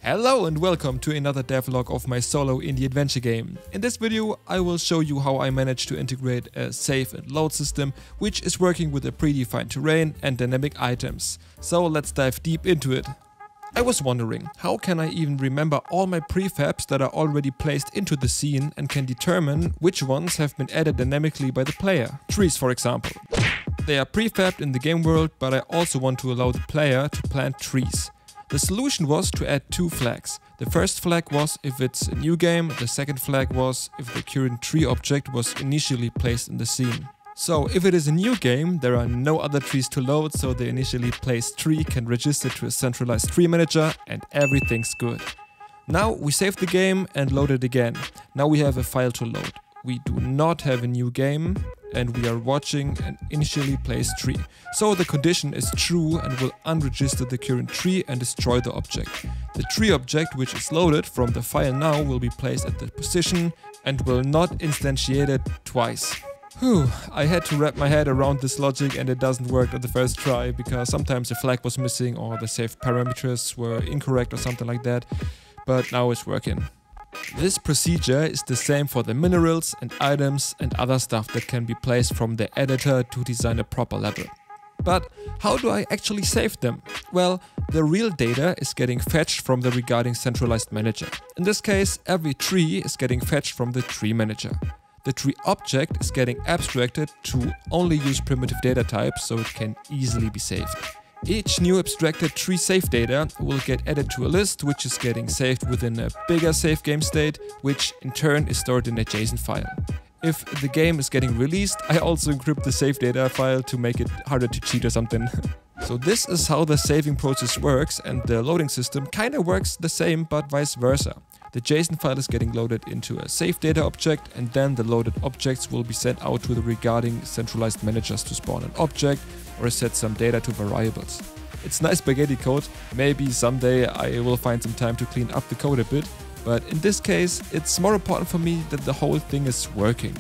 Hello and welcome to another devlog of my solo indie adventure game. In this video I will show you how I managed to integrate a save and load system which is working with a predefined terrain and dynamic items. So let's dive deep into it. I was wondering, how can I even remember all my prefabs that are already placed into the scene and can determine which ones have been added dynamically by the player? Trees, for example. They are prefabbed in the game world, but I also want to allow the player to plant trees. The solution was to add two flags. The first flag was if it's a new game, the second flag was if the current tree object was initially placed in the scene. So if it is a new game, there are no other trees to load, so the initially placed tree can register to a centralized tree manager and everything's good. Now we save the game and load it again. Now we have a file to load. We do not have a new game and we are watching an initially placed tree. So the condition is true and will unregister the current tree and destroy the object. The tree object which is loaded from the file now will be placed at the position and will not instantiate it twice. Whew, I had to wrap my head around this logic and it doesn't work on the first try because sometimes the flag was missing or the saved parameters were incorrect or something like that, but now it's working. This procedure is the same for the minerals and items and other stuff that can be placed from the editor to design a proper level. But how do I actually save them? Well, the real data is getting fetched from the regarding centralized manager. In this case, every tree is getting fetched from the tree manager. The tree object is getting abstracted to only use primitive data types so it can easily be saved. Each new abstracted tree save data will get added to a list which is getting saved within a bigger save game state, which in turn is stored in a JSON file. If the game is getting released, I also encrypt the save data file to make it harder to cheat or something. So this is how the saving process works, and the loading system kinda works the same but vice versa. The JSON file is getting loaded into a save data object and then the loaded objects will be sent out to the regarding centralized managers to spawn an object or set some data to variables. It's nice spaghetti code, maybe someday I will find some time to clean up the code a bit, but in this case it's more important for me that the whole thing is working.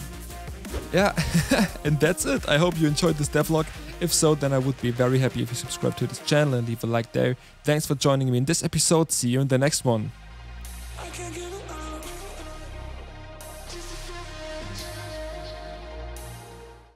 Yeah, and that's it. I hope you enjoyed this devlog. If so, then I would be very happy if you subscribe to this channel and leave a like there. Thanks for joining me in this episode. See you in the next one.